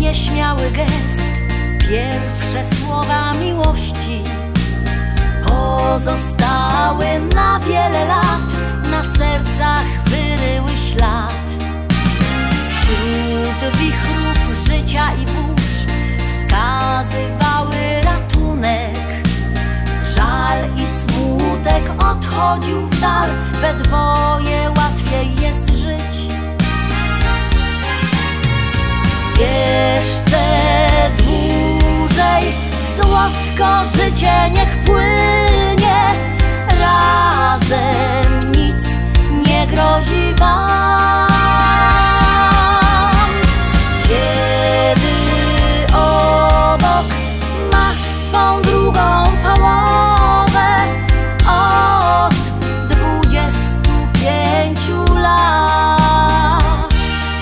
nieśmiały gest, pierwsze słowa miłości pozostały na wiele lat, na sercach wyryły ślad. Wśród wichrów życia i burz wskazywały ratunek. Żal i smutek odchodził w dal, we dwoje łatwiej jest żyć. Jeszcze dłużej słodko życie niech płynie, razem nic nie grozi wam. Kiedy obok masz swą drugą połowę od 25 lat.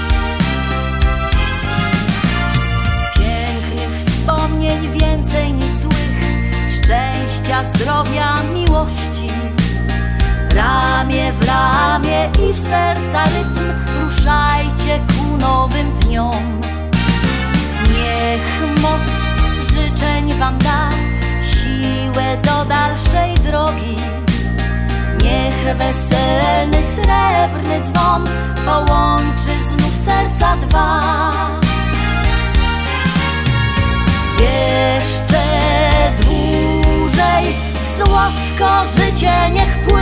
Pięknych wspomnień więcej niż złych, szczęścia, zdrowia, miłości. Ramię w ramię i w serca rytm ruszajcie ku nowym dniom. Niech moc życzeń wam da siłę do dalszej drogi. Niech weselny srebrny dzwon połączy znów serca dwa. Jeszcze dłużej słodko życie niech płynie,